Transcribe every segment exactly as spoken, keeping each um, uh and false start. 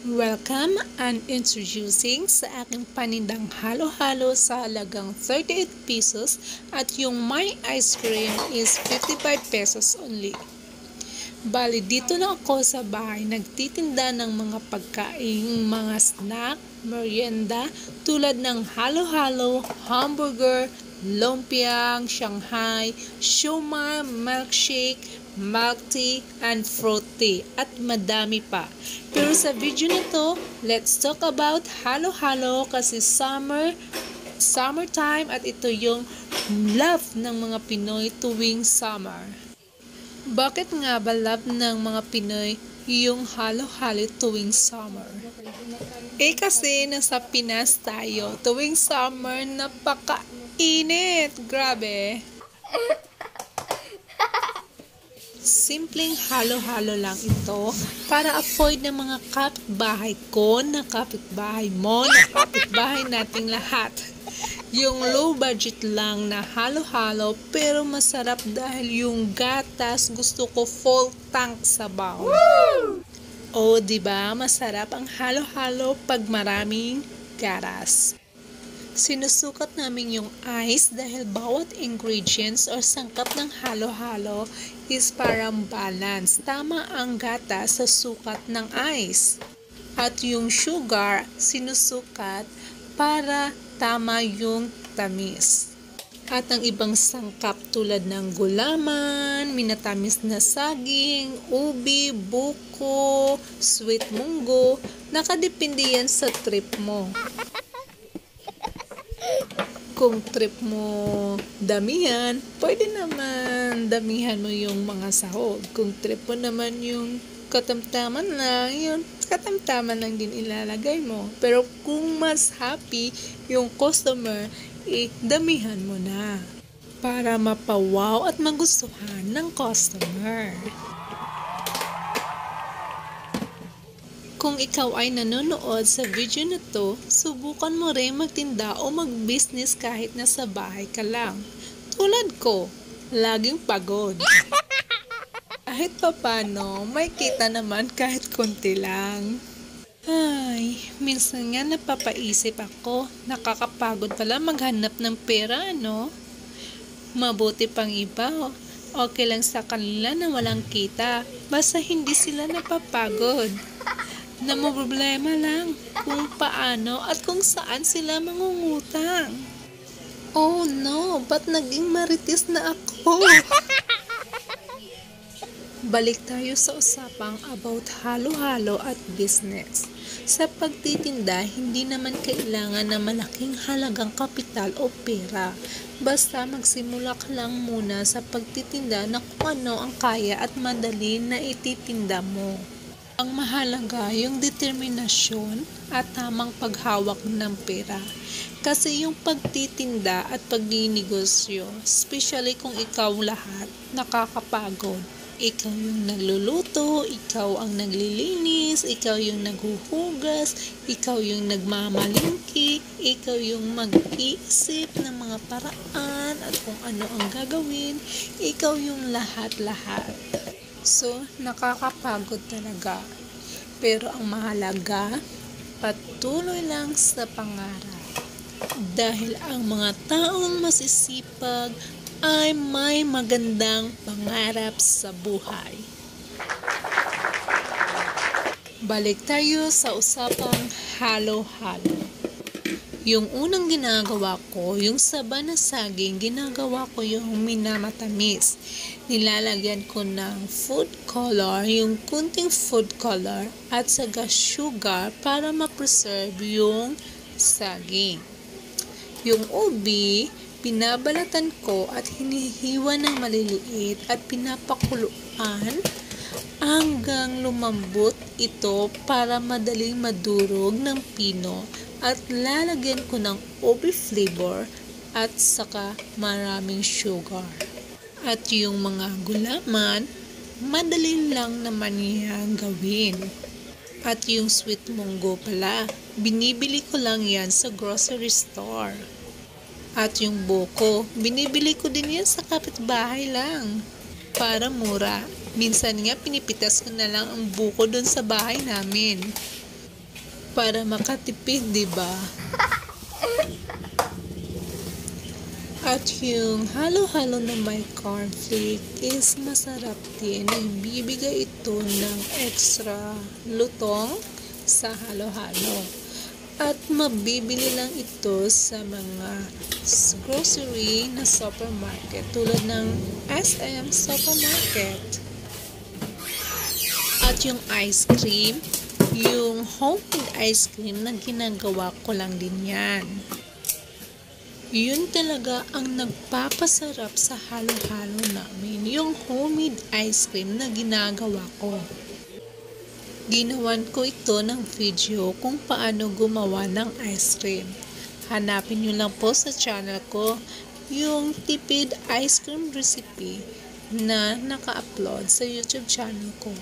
Welcome and introducing sa aking panindang halo-halo sa halagang thirty-eight pesos at yung my ice cream is fifty-five pesos only. Bali, dito na ako sa bahay nagtitinda ng mga pagkain, mga snack, merienda tulad ng halo-halo, hamburger, lumpiang, Shanghai, siomai, milkshake, milk tea, and fruit tea, at madami pa. Pero sa video na to, let's talk about halo-halo kasi summer, summertime at ito yung love ng mga Pinoy tuwing summer. Bakit nga ba love ng mga Pinoy yung halo-halo tuwing summer? Eh kasi nasa Pinas tayo, tuwing summer napakainit, grabe. Simpleng halo-halo lang ito para avoid ng mga kapitbahay ko, na kapitbahay mo, na kapitbahay nating lahat. Yung low budget lang na halo-halo pero masarap dahil yung gatas gusto ko full tank sabaw. O diba masarap ang halo-halo pag maraming gatas. Sinusukat namin yung ice dahil bawat ingredients or sangkap ng halo-halo is parang balance. Tama ang gata sa sukat ng ice. At yung sugar, sinusukat para tama yung tamis. At ang ibang sangkap tulad ng gulaman, minatamis na saging, ubi, buko, sweet munggo, nakadepende yan sa trip mo. Kung trip mo damihan, pwede naman damihan mo yung mga sahog. Kung trip mo naman yung katamtaman lang, yun, katamtaman lang din ilalagay mo. Pero kung mas happy yung customer, eh, damihan mo na para mapawaw at magustuhan ng customer. Kung ikaw ay nanonood sa video na to, subukan mo rin magtinda o mag-business kahit nasa bahay ka lang. Tulad ko, laging pagod. Kahit papano, may kita naman kahit konti lang. Ay, minsan nga napapaisip ako, nakakapagod pala maghanap ng pera, ano? Mabuti pang iba, okay lang sa kanila na walang kita, basta hindi sila napapagod. Na mo problema lang kung paano at kung saan sila mangungutang. Oh no, ba't naging marites na ako? Balik tayo sa usapang about halo-halo at business. Sa pagtitinda, hindi naman kailangan na malaking halagang kapital o pera. Basta magsimula ka lang muna sa pagtitinda na kung ano ang kaya at madali na ititinda mo. Ang mahalaga yung determinasyon at tamang paghawak ng pera. Kasi yung pagtitinda at pagninegosyo, especially kung ikaw lahat, nakakapagod. Ikaw yung nagluluto, ikaw ang naglilinis, ikaw yung naghuhugas, ikaw yung nagmamalingki, ikaw yung mag-iisip ng mga paraan at kung ano ang gagawin, ikaw yung lahat-lahat. So, nakakapagod talaga. Pero ang mahalaga, patuloy lang sa pangarap. Dahil ang mga taong masisipag ay may magandang pangarap sa buhay. Balik tayo sa usapang halo-halo. Yung unang ginagawa ko, yung saba na saging, ginagawa ko yung minamatamis. Nilalagyan ko ng food color, yung kunting food color, at saka sugar para ma-preserve yung saging. Yung ubi, pinabalatan ko at hinihiwa ng maliliit at pinapakuluan hanggang lumambot ito para madaling madurog ng pino. At lalagyan ko ng ubi flavor at saka maraming sugar. At yung mga gulaman, madali lang naman yan gawin. At yung sweet munggo pala, binibili ko lang yan sa grocery store. At yung buko, binibili ko din yan sa kapitbahay lang. Para mura. Minsan nga pinipitas ko na lang ang buko doon sa bahay namin. para makatipid, di ba? At yung halo-halo na may cornflake is masarap din. Bibigay ito ng extra lutong sa halo-halo. At mabibili lang ito sa mga grocery na supermarket tulad ng S M Supermarket. At yung ice cream, yung homemade ice cream na ginagawa ko lang din yan. Yun talaga ang nagpapasarap sa halo-halo namin, yung homemade ice cream na ginagawa ko. Ginawan ko ito ng video kung paano gumawa ng ice cream. Hanapin nyo lang po sa channel ko yung tipid ice cream recipe na naka-upload sa YouTube channel ko.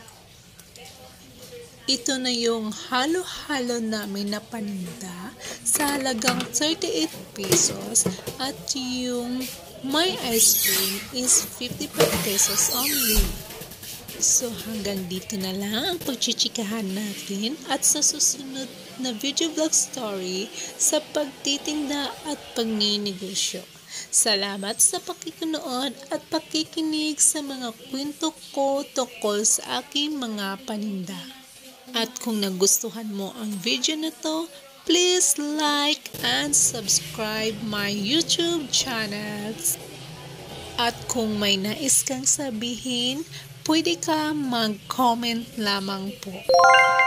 Ito na yung halo-halo namin na paninda sa halagang thirty-eight pesos at yung my ice cream is fifty-five pesos only. So hanggang dito na lang ang pagchichikahan natin at sa susunod na video vlog story sa pagtitinda at pagninegosyo. Salamat sa pakikinood at pakikinig sa mga kwento ko tungkol sa aking mga paninda. At kung nagustuhan mo ang video na to, please like and subscribe my YouTube channels. At kung may nais kang sabihin, pwede ka mag-comment lamang po.